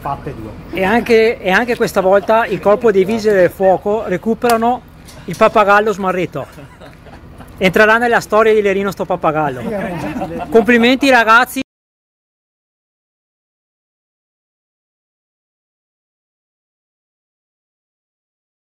fatte due. E anche questa volta il corpo dei vigili del fuoco recuperano il pappagallo smarrito. Entrerà nella storia di Lerino sto pappagallo. Complimenti ragazzi.